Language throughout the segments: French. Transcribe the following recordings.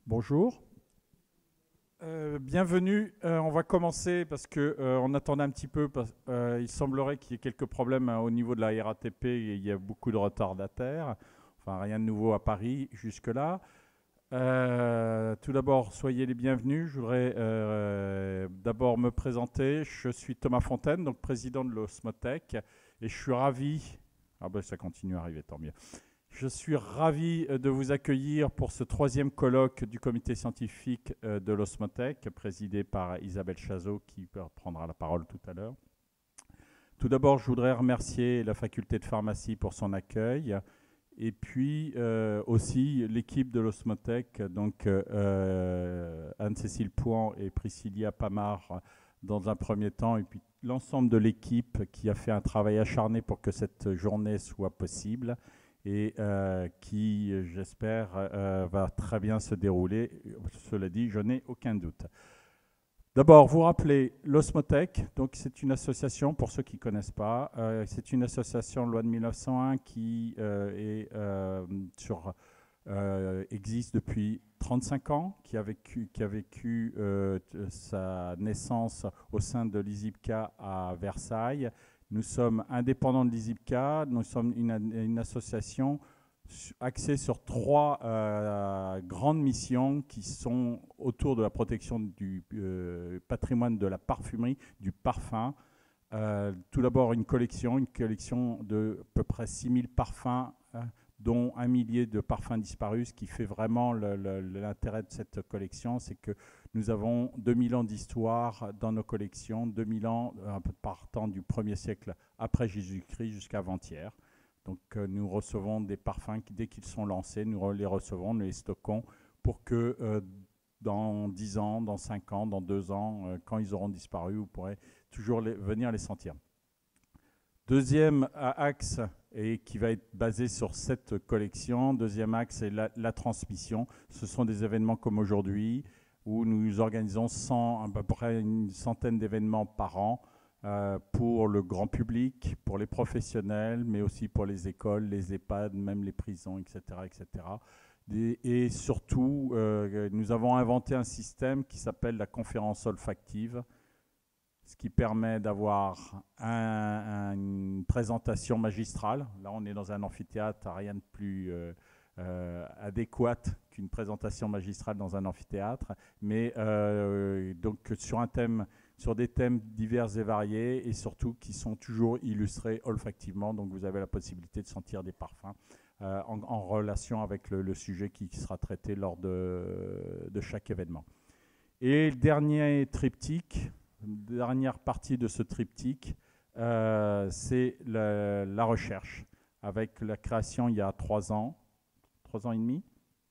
Bonjour. Bienvenue. On va commencer parce qu'on attendait un petit peu. Il semblerait qu'il y ait quelques problèmes au niveau de la RATP et il y a beaucoup de retardataires. Enfin, rien de nouveau à Paris jusque-là. Tout d'abord, soyez les bienvenus. Je voudrais d'abord me présenter. Je suis Thomas Fontaine, donc président de l'Osmotech, et je suis ravi. Ah ben ça continue à arriver, tant mieux. Je suis ravi de vous accueillir pour ce troisième colloque du comité scientifique de l'Osmotech, présidé par Isabelle Chazot, qui prendra la parole tout à l'heure. Tout d'abord, je voudrais remercier la faculté de pharmacie pour son accueil, et puis aussi l'équipe de l'Osmotech, donc Anne-Cécile Pouan et Priscilla Pamard dans un premier temps, et puis l'ensemble de l'équipe qui a fait un travail acharné pour que cette journée soit possible et qui, j'espère, va très bien se dérouler. Cela dit, je n'ai aucun doute. D'abord, vous rappelez l'Osmotech, donc c'est une association, pour ceux qui ne connaissent pas, c'est une association loi de 1901 qui existe depuis 35 ans, qui a vécu sa naissance au sein de l'ISIPCA à Versailles. Nous sommes indépendants de l'ISIPCA, nous sommes une association axée sur trois grandes missions qui sont autour de la protection du patrimoine de la parfumerie, du parfum. Tout d'abord une collection de à peu près 6000 parfums, dont 1 millier de parfums disparus. Ce qui fait vraiment l'intérêt de cette collection, c'est que nous avons 2000 ans d'histoire dans nos collections, 2000 ans partant du 1er siècle après Jésus-Christ jusqu'à avant-hier. Donc nous recevons des parfums dès qu'ils sont lancés, nous les recevons, nous les stockons pour que dans 10 ans, dans 5 ans, dans 2 ans, quand ils auront disparu, vous pourrez toujours venir les sentir. Deuxième axe, et qui va être basé sur cette collection, deuxième axe, c'est la transmission. Ce sont des événements comme aujourd'hui, où nous organisons à peu près une centaine d'événements par an pour le grand public, pour les professionnels, mais aussi pour les écoles, les EHPAD, même les prisons, etc. etc. Et surtout, nous avons inventé un système qui s'appelle la conférence olfactive, ce qui permet d'avoir une présentation magistrale. Là, on est dans un amphithéâtre, rien de plus adéquat qu'une présentation magistrale dans un amphithéâtre, mais donc sur des thèmes divers et variés, et surtout qui sont toujours illustrés olfactivement. Donc vous avez la possibilité de sentir des parfums en relation avec le sujet qui sera traité lors de chaque événement. Et le dernier triptyque, dernière partie de ce triptyque, c'est la recherche, avec la création il y a 3 ans et demi,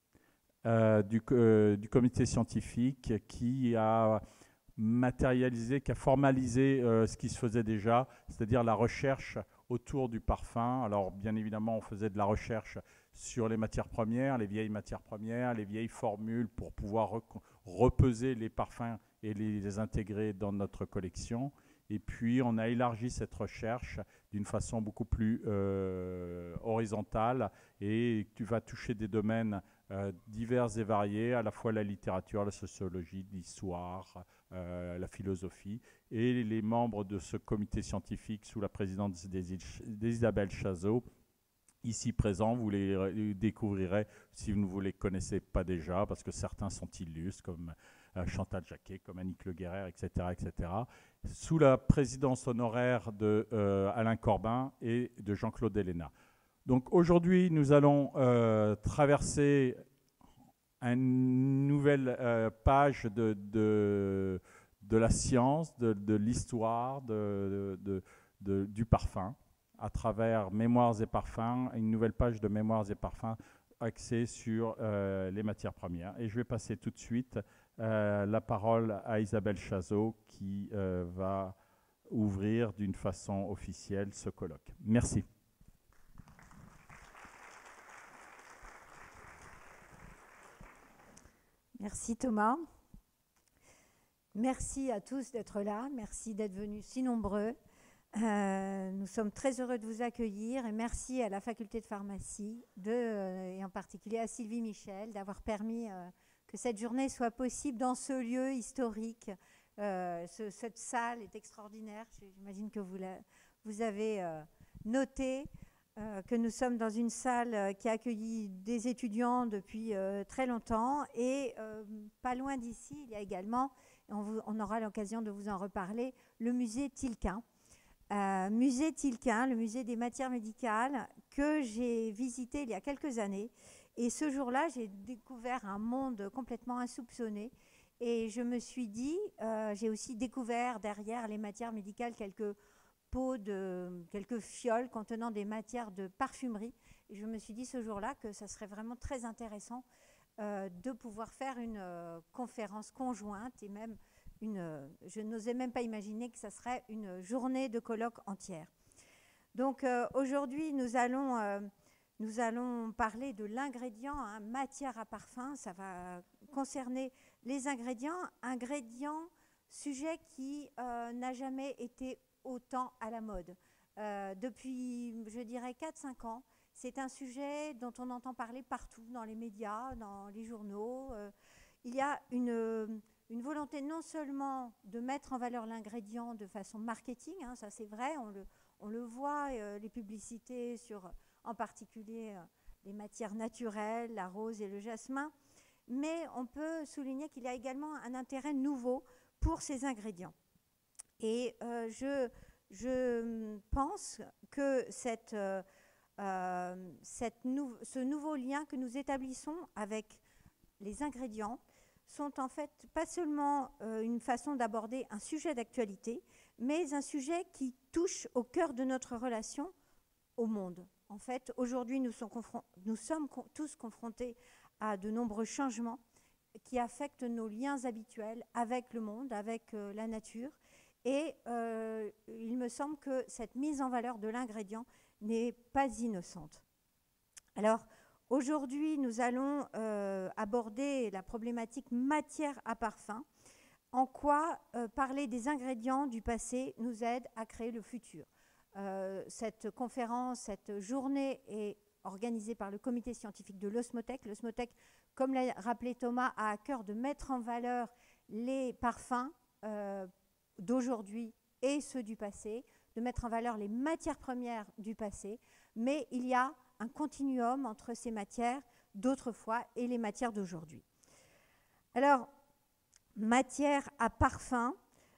du comité scientifique qui a matérialisé, qui a formalisé ce qui se faisait déjà, c'est-à-dire la recherche autour du parfum. Alors bien évidemment, on faisait de la recherche sur les matières premières, les vieilles matières premières, les vieilles formules pour pouvoir repeser les parfums et les intégrer dans notre collection. Et puis, on a élargi cette recherche d'une façon beaucoup plus horizontale, et tu vas toucher des domaines divers et variés, à la fois la littérature, la sociologie, l'histoire, la philosophie. Et les membres de ce comité scientifique, sous la présidence d'Isabelle Chazot, ici présents, vous les découvrirez si vous ne les connaissez pas déjà, parce que certains sont illustres, comme Chantal Jacquet, comme Annick Le Guerrer, etc., etc., sous la présidence honoraire de Alain Corbin et de Jean-Claude Héléna. Donc aujourd'hui, nous allons traverser une nouvelle page de la science, de l'histoire, du parfum, à travers Mémoires et parfums, une nouvelle page de Mémoires et parfums axée sur les matières premières. Et je vais passer tout de suite la parole à Isabelle Chazot, qui va ouvrir d'une façon officielle ce colloque. Merci. Merci Thomas. Merci à tous d'être là. Merci d'être venus si nombreux. Nous sommes très heureux de vous accueillir, et merci à la faculté de pharmacie et en particulier à Sylvie Michel d'avoir permis que cette journée soit possible dans ce lieu historique. Cette salle est extraordinaire. J'imagine que vous avez noté que nous sommes dans une salle qui a accueilli des étudiants depuis très longtemps. Et pas loin d'ici, il y a également, on aura l'occasion de vous en reparler, le musée Tilquin. Musée Tilquin, le musée des matières médicales, que j'ai visité il y a quelques années. Et ce jour-là, j'ai découvert un monde complètement insoupçonné. Et je me suis dit, j'ai aussi découvert derrière les matières médicales quelques quelques fioles contenant des matières de parfumerie. Et je me suis dit ce jour-là que ça serait vraiment très intéressant de pouvoir faire une conférence conjointe et même je n'osais même pas imaginer que ça serait une journée de colloque entière. Donc aujourd'hui, nous allons parler de l'ingrédient, hein, matière à parfum. Ça va concerner les ingrédients, sujet qui n'a jamais été autant à la mode. Depuis, je dirais, 4-5 ans, c'est un sujet dont on entend parler partout, dans les médias, dans les journaux. Il y a une volonté non seulement de mettre en valeur l'ingrédient de façon marketing, hein, ça c'est vrai, on le voit, les publicités sur, en particulier, les matières naturelles, la rose et le jasmin, mais on peut souligner qu'il y a également un intérêt nouveau pour ces ingrédients. Et je pense que ce nouveau lien que nous établissons avec les ingrédients sont en fait pas seulement une façon d'aborder un sujet d'actualité, mais un sujet qui touche au cœur de notre relation au monde. En fait, aujourd'hui, nous sommes tous confrontés à de nombreux changements qui affectent nos liens habituels avec le monde, avec la nature. Et il me semble que cette mise en valeur de l'ingrédient n'est pas innocente. Alors, aujourd'hui, nous allons aborder la problématique matière à parfum. En quoi parler des ingrédients du passé nous aide à créer le futur. Cette conférence, cette journée est organisée par le comité scientifique de l'Osmotec. L'Osmotec, comme l'a rappelé Thomas, a à cœur de mettre en valeur les parfums d'aujourd'hui et ceux du passé, de mettre en valeur les matières premières du passé, mais il y a un continuum entre ces matières d'autrefois et les matières d'aujourd'hui. Alors, matière à parfum,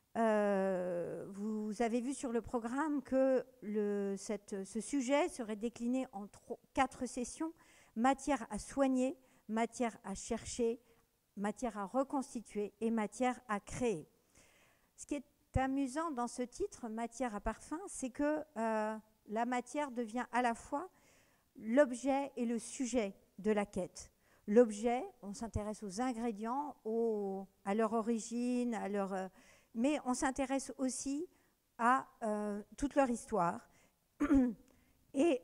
vous avez vu sur le programme que ce sujet serait décliné en 4 sessions: matière à soigner, matière à chercher, matière à reconstituer et matière à créer. Ce qui est amusant dans ce titre, matière à parfum, c'est que la matière devient à la fois l'objet et le sujet de la quête. L'objet, on s'intéresse aux ingrédients, à leur origine, mais on s'intéresse aussi à toute leur histoire. Et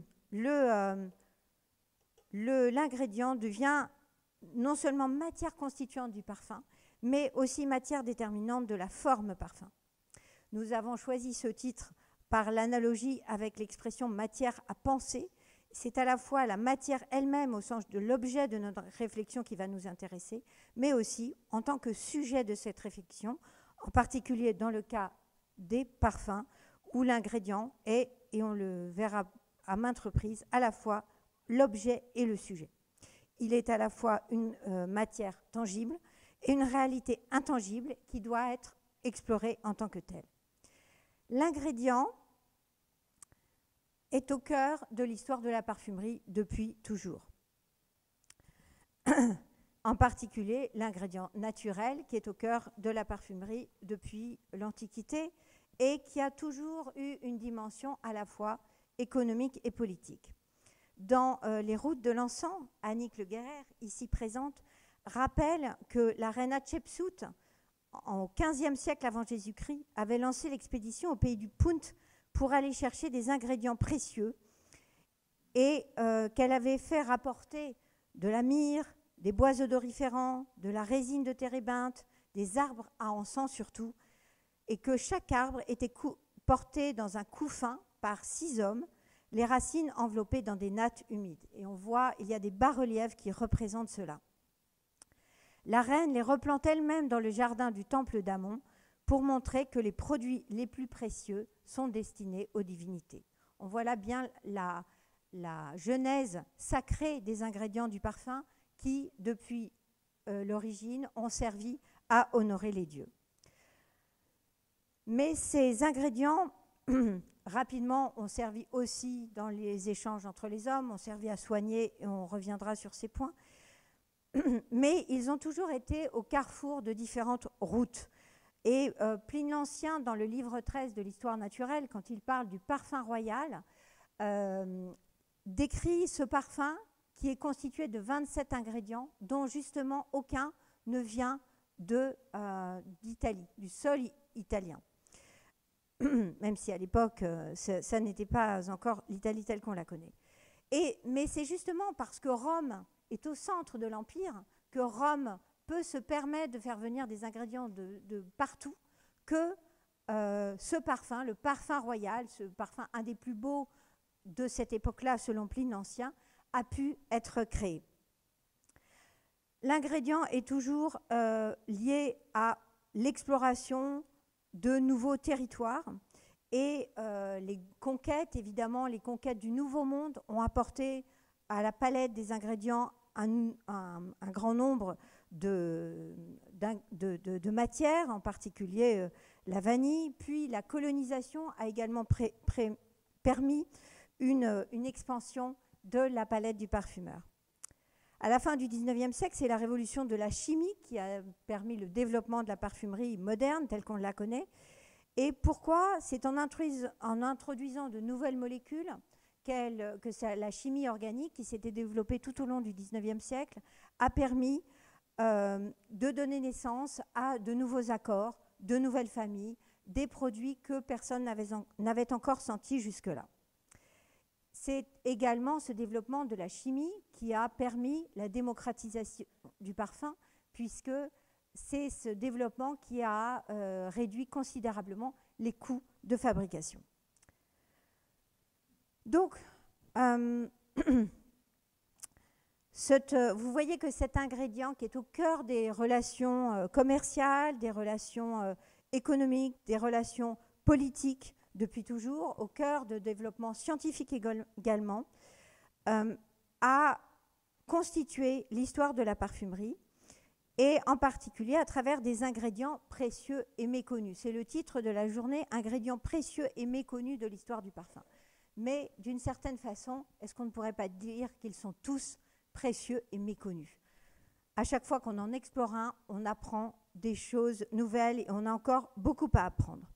l'ingrédient devient non seulement matière constituante du parfum, mais aussi matière déterminante de la forme parfum. Nous avons choisi ce titre par l'analogie avec l'expression matière à penser. C'est à la fois la matière elle-même au sens de l'objet de notre réflexion qui va nous intéresser, mais aussi en tant que sujet de cette réflexion, en particulier dans le cas des parfums, où l'ingrédient est, et on le verra à maintes reprises, à la fois l'objet et le sujet. Il est à la fois une matière tangible et une réalité intangible qui doit être explorée en tant que telle. L'ingrédient est au cœur de l'histoire de la parfumerie depuis toujours. En particulier, l'ingrédient naturel qui est au cœur de la parfumerie depuis l'Antiquité et qui a toujours eu une dimension à la fois économique et politique. Dans Les Routes de l'encens, Annick Le Guerrer, ici présente, rappelle que la reine Hatshepsut, au XVe siècle avant Jésus-Christ, avait lancé l'expédition au pays du Punt pour aller chercher des ingrédients précieux et qu'elle avait fait rapporter de la myrrhe, des bois odoriférants, de la résine de térébinthe, des arbres à encens surtout, et que chaque arbre était porté dans un couffin par 6 hommes, les racines enveloppées dans des nattes humides. Et on voit, il y a des bas-reliefs qui représentent cela. la reine les replante elle-même dans le jardin du temple d'Amon pour montrer que les produits les plus précieux sont destinés aux divinités. On voit là bien la genèse sacrée des ingrédients du parfum qui, depuis l'origine, ont servi à honorer les dieux. Mais ces ingrédients, rapidement, ont servi aussi dans les échanges entre les hommes, ont servi à soigner, et on reviendra sur ces points. Mais ils ont toujours été au carrefour de différentes routes. Et Pline l'Ancien, dans le livre 13 de l'Histoire naturelle, quand il parle du parfum royal, décrit ce parfum qui est constitué de 27 ingrédients, dont justement aucun ne vient d'Italie, du sol italien. Même si à l'époque, ça n'était pas encore l'Italie telle qu'on la connaît. Mais c'est justement parce que Rome est au centre de l'Empire que Rome peut se permettre de faire venir des ingrédients de partout que ce parfum, le parfum royal, ce parfum un des plus beaux de cette époque-là, selon Pline l'Ancien, a pu être créé. L'ingrédient est toujours lié à l'exploration de nouveaux territoires et les conquêtes, évidemment, les conquêtes du Nouveau Monde ont apporté à la palette des ingrédients un grand nombre de matières, en particulier la vanille. Puis la colonisation a également permis une expansion de la palette du parfumeur. À la fin du XIXe siècle, c'est la révolution de la chimie qui a permis le développement de la parfumerie moderne telle qu'on la connaît. Et pourquoi? C'est en introduisant de nouvelles molécules que la chimie organique, qui s'était développée tout au long du XIXe siècle, a permis de donner naissance à de nouveaux accords, de nouvelles familles, des produits que personne n'avait encore sentis jusque-là. C'est également ce développement de la chimie qui a permis la démocratisation du parfum, puisque c'est ce développement qui a réduit considérablement les coûts de fabrication. Donc, vous voyez que cet ingrédient qui est au cœur des relations commerciales, des relations économiques, des relations politiques, depuis toujours, au cœur de développement scientifique également, a constitué l'histoire de la parfumerie, et en particulier à travers des ingrédients précieux et méconnus. C'est le titre de la journée, ingrédients précieux et méconnus de l'histoire du parfum. Mais d'une certaine façon, est-ce qu'on ne pourrait pas dire qu'ils sont tous précieux et méconnus? À chaque fois qu'on en explore un, on apprend des choses nouvelles et on a encore beaucoup à apprendre.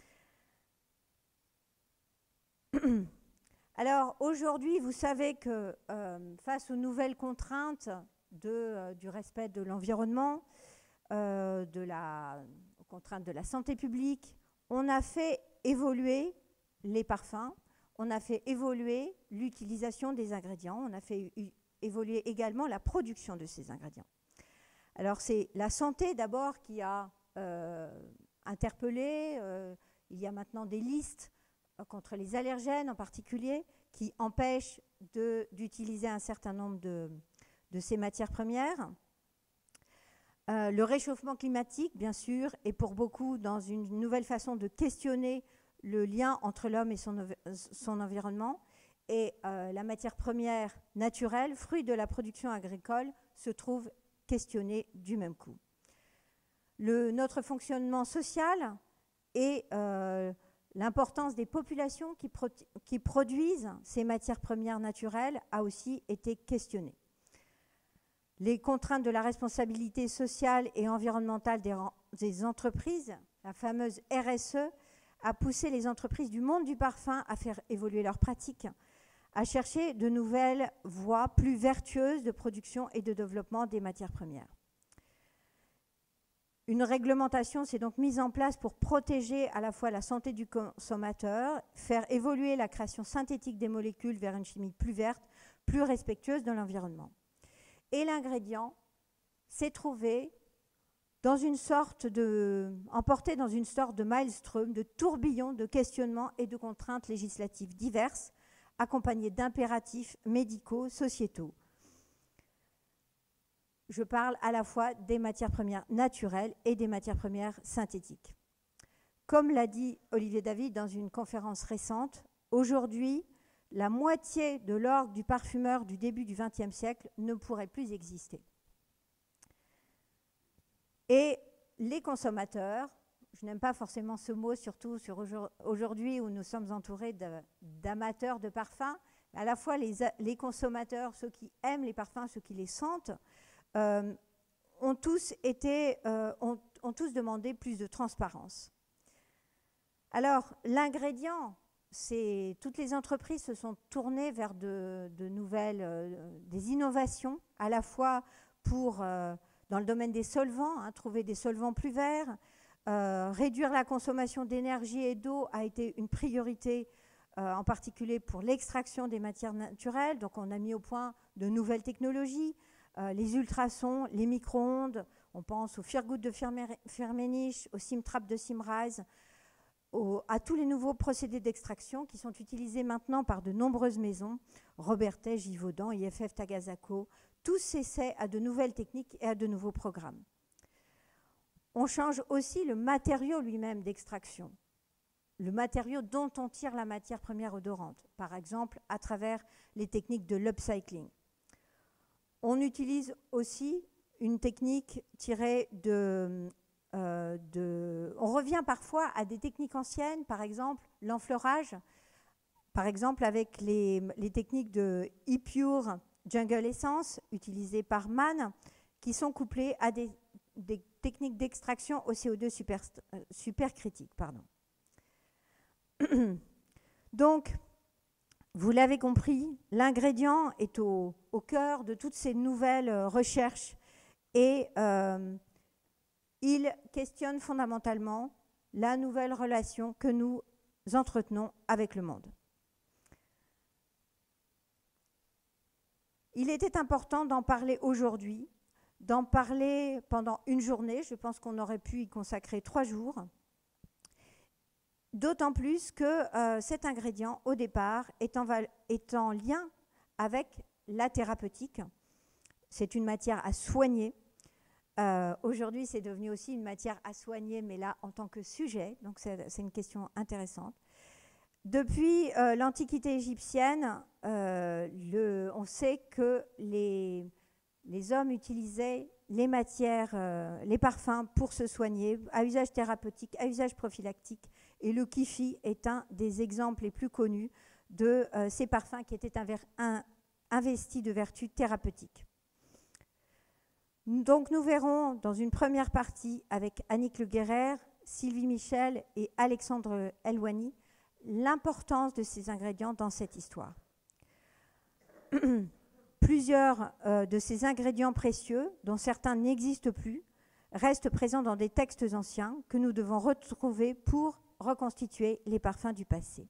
Alors aujourd'hui, vous savez que face aux nouvelles contraintes du respect de l'environnement, aux contraintes de la santé publique, on a fait évoluer les parfums, on a fait évoluer l'utilisation des ingrédients, on a fait évoluer également la production de ces ingrédients. Alors c'est la santé d'abord qui a interpellé, il y a maintenant des listes contre les allergènes en particulier, qui empêchent d'utiliser un certain nombre de ces matières premières. Le réchauffement climatique, bien sûr, est pour beaucoup dans une nouvelle façon de questionner le lien entre l'homme et son environnement. Et la matière première naturelle, fruit de la production agricole, se trouve questionnée du même coup. Notre fonctionnement social et l'importance des populations qui produisent ces matières premières naturelles a aussi été questionnée. Les contraintes de la responsabilité sociale et environnementale des entreprises, la fameuse RSE, a poussé les entreprises du monde du parfum à faire évoluer leurs pratiques, à chercher de nouvelles voies plus vertueuses de production et de développement des matières premières. Une réglementation s'est donc mise en place pour protéger à la fois la santé du consommateur, faire évoluer la création synthétique des molécules vers une chimie plus verte, plus respectueuse de l'environnement. Et l'ingrédient s'est trouvé emporté dans une sorte de maelstrom, de tourbillon de questionnements et de contraintes législatives diverses, accompagnées d'impératifs médicaux, sociétaux. je parle à la fois des matières premières naturelles et des matières premières synthétiques. Comme l'a dit Olivier David dans une conférence récente, aujourd'hui, la moitié de l'orgue du parfumeur du début du XXe siècle ne pourrait plus exister. Et les consommateurs, je n'aime pas forcément ce mot, surtout aujourd'hui où nous sommes entourés d'amateurs de parfums, à la fois les consommateurs, ceux qui aiment les parfums, ceux qui les sentent, ont tous demandé plus de transparence. Alors, l'ingrédient, toutes les entreprises se sont tournées vers de nouvelles, des innovations, à la fois pour, dans le domaine des solvants, trouver des solvants plus verts, réduire la consommation d'énergie et d'eau a été une priorité, en particulier pour l'extraction des matières naturelles. Donc, on a mis au point de nouvelles technologies, les ultrasons, les micro-ondes. On pense au Firgood de Firmenich, au Simtrap de Simrise, à tous les nouveaux procédés d'extraction qui sont utilisés maintenant par de nombreuses maisons, Robertet, Givaudan, IFF, Tagazaco. Tous essaient à de nouvelles techniques et à de nouveaux programmes. On change aussi le matériau lui-même d'extraction, le matériau dont on tire la matière première odorante, par exemple à travers les techniques de l'upcycling. On utilise aussi une technique tirée on revient parfois à des techniques anciennes, par exemple l'enfleurage, par exemple avec les techniques de E-Pure Jungle Essence utilisées par Mann, qui sont couplées à des techniques d'extraction au CO2 supercritique. Donc, vous l'avez compris, l'ingrédient est au cœur de toutes ces nouvelles recherches et il questionne fondamentalement la nouvelle relation que nous entretenons avec le monde. Il était important d'en parler aujourd'hui, d'en parler pendant une journée. Je pense qu'on aurait pu y consacrer 3 jours. D'autant plus que cet ingrédient, au départ, est en lien avec la thérapeutique. C'est une matière à soigner. Aujourd'hui, c'est devenu aussi une matière à soigner, mais là, en tant que sujet. Donc, c'est une question intéressante. Depuis l'Antiquité égyptienne, on sait que les hommes utilisaient les matières, les parfums pour se soigner, à usage thérapeutique, à usage prophylactique. Et le kifi est un des exemples les plus connus de ces parfums qui étaient investis de vertus thérapeutiques. Donc nous verrons dans une première partie avec Annick Le Guerrer, Sylvie Michel et Alexandre Elwani l'importance de ces ingrédients dans cette histoire. Plusieurs de ces ingrédients précieux, dont certains n'existent plus, restent présents dans des textes anciens que nous devons retrouver pour reconstituer les parfums du passé.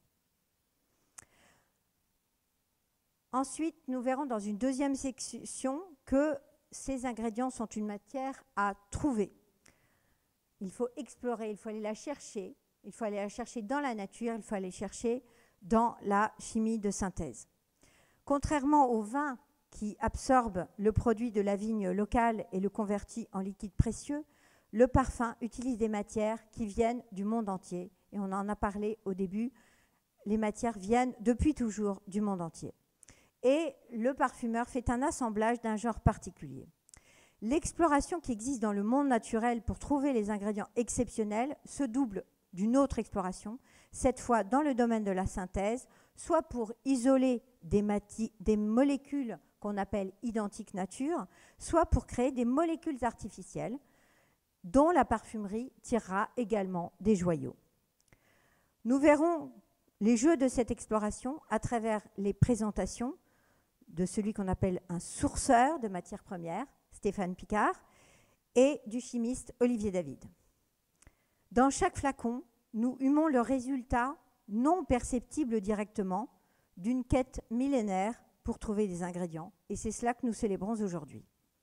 Ensuite, nous verrons dans une deuxième section que ces ingrédients sont une matière à trouver. Il faut explorer, il faut aller la chercher. Il faut aller la chercher dans la nature, il faut aller chercher dans la chimie de synthèse. Contrairement au vin qui absorbe le produit de la vigne locale et le convertit en liquide précieux, le parfum utilise des matières qui viennent du monde entier. Et on en a parlé au début, les matières viennent depuis toujours du monde entier. Et le parfumeur fait un assemblage d'un genre particulier. L'exploration qui existe dans le monde naturel pour trouver les ingrédients exceptionnels se double d'une autre exploration, cette fois dans le domaine de la synthèse, soit pour isoler des molécules qu'on appelle identiques nature, soit pour créer des molécules artificielles dont la parfumerie tirera également des joyaux. Nous verrons les jeux de cette exploration à travers les présentations de celui qu'on appelle un sourceur de matières premières, Stéphane Picard, et du chimiste Olivier David. Dans chaque flacon, nous humons le résultat non perceptible directement d'une quête millénaire pour trouver des ingrédients. Et c'est cela que nous célébrons aujourd'hui.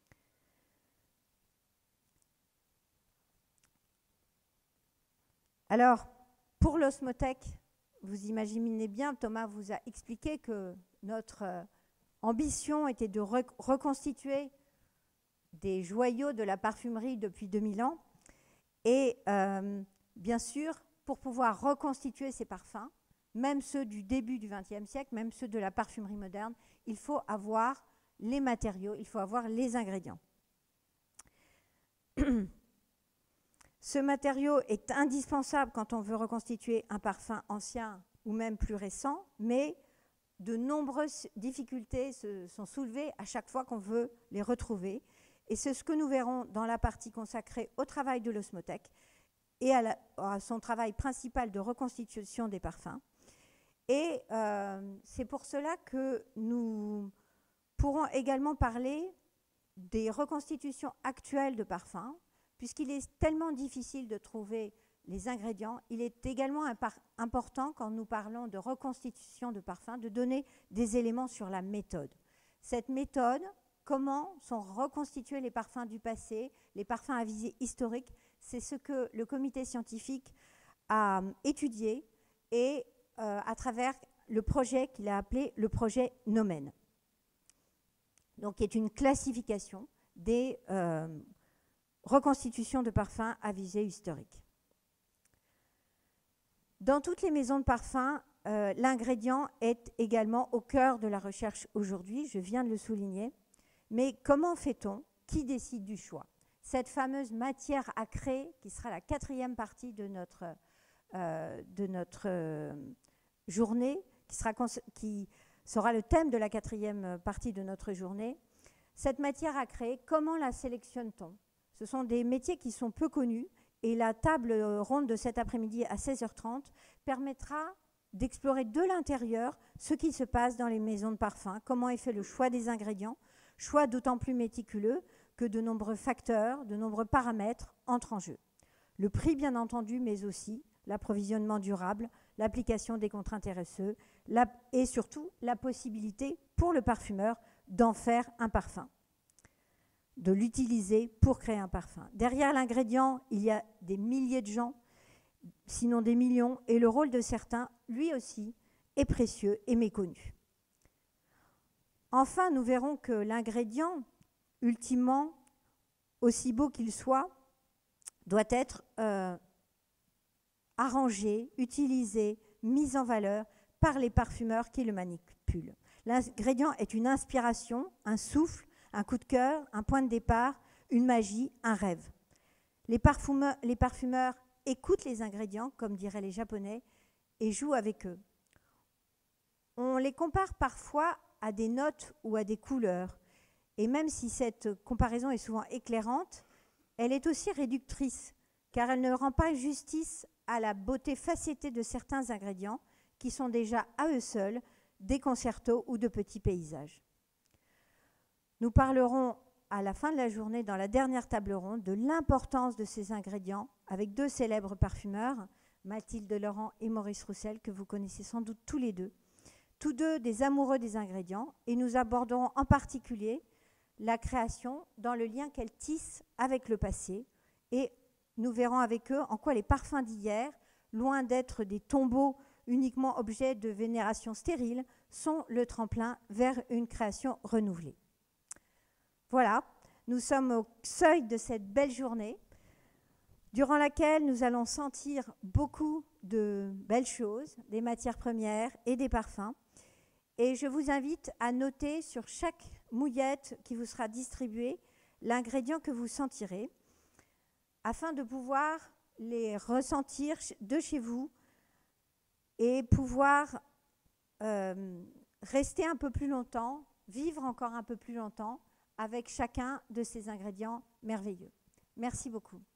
Alors, pour l'osmothèque, vous imaginez bien, Thomas vous a expliqué que notre ambition était de reconstituer des joyaux de la parfumerie depuis 2000 ans. Et bien sûr, pour pouvoir reconstituer ces parfums, même ceux du début du XXe siècle, même ceux de la parfumerie moderne, il faut avoir les matériaux, il faut avoir les ingrédients. Ce matériau est indispensable quand on veut reconstituer un parfum ancien ou même plus récent, mais de nombreuses difficultés se sont soulevées à chaque fois qu'on veut les retrouver. Et c'est ce que nous verrons dans la partie consacrée au travail de l'osmothèque et à son travail principal de reconstitution des parfums. Et c'est pour cela que nous pourrons également parler des reconstitutions actuelles de parfums, puisqu'il est tellement difficile de trouver les ingrédients. Il est également important, quand nous parlons de reconstitution de parfums, de donner des éléments sur la méthode. Cette méthode, comment sont reconstitués les parfums du passé, les parfums à visée historique, c'est ce que le comité scientifique a étudié et à travers le projet qu'il a appelé le projet Nomen. Donc, qui est une classification des reconstitutions de parfums à visée historique. Dans toutes les maisons de parfums, l'ingrédient est également au cœur de la recherche aujourd'hui, je viens de le souligner. Mais comment fait-on? Qui décide du choix? Cette fameuse matière à créer, qui sera la 4e partie de notre journée, qui sera le thème de la 4e partie de notre journée. Cette matière à créer, comment la sélectionne-t-on? Ce sont des métiers qui sont peu connus et la table ronde de cet après-midi à 16h30 permettra d'explorer de l'intérieur ce qui se passe dans les maisons de parfum, comment est fait le choix des ingrédients, choix d'autant plus méticuleux que de nombreux facteurs, de nombreux paramètres entrent en jeu. Le prix, bien entendu, mais aussi l'approvisionnement durable, l'application des contraintes RSE et surtout la possibilité pour le parfumeur d'en faire un parfum, de l'utiliser pour créer un parfum. Derrière l'ingrédient, il y a des milliers de gens, sinon des millions, et le rôle de certains, lui aussi, est précieux et méconnu. Enfin, nous verrons que l'ingrédient, ultimement, aussi beau qu'il soit, doit être arrangé, utilisé, mis en valeur par les parfumeurs qui le manipulent. L'ingrédient est une inspiration, un souffle, un coup de cœur, un point de départ, une magie, un rêve. Les parfumeurs écoutent les ingrédients, comme diraient les Japonais, et jouent avec eux. On les compare parfois à des notes ou à des couleurs. Et même si cette comparaison est souvent éclairante, elle est aussi réductrice, car elle ne rend pas justice à la beauté facettée de certains ingrédients qui sont déjà à eux seuls des concertos ou de petits paysages. Nous parlerons à la fin de la journée, dans la dernière table ronde, de l'importance de ces ingrédients avec 2 célèbres parfumeurs, Mathilde Laurent et Maurice Roussel, que vous connaissez sans doute tous les tous deux des amoureux des ingrédients, et nous aborderons en particulier la création dans le lien qu'elle tisse avec le passé, et nous verrons avec eux en quoi les parfums d'hier, loin d'être des tombeaux uniquement objets de vénération stérile, sont le tremplin vers une création renouvelée. Voilà, nous sommes au seuil de cette belle journée, durant laquelle nous allons sentir beaucoup de belles choses, des matières premières et des parfums. Et je vous invite à noter sur chaque mouillette qui vous sera distribuée l'ingrédient que vous sentirez, afin de pouvoir les ressentir de chez vous et pouvoir rester un peu plus longtemps, vivre encore un peu plus longtemps avec chacun de ces ingrédients merveilleux. Merci beaucoup.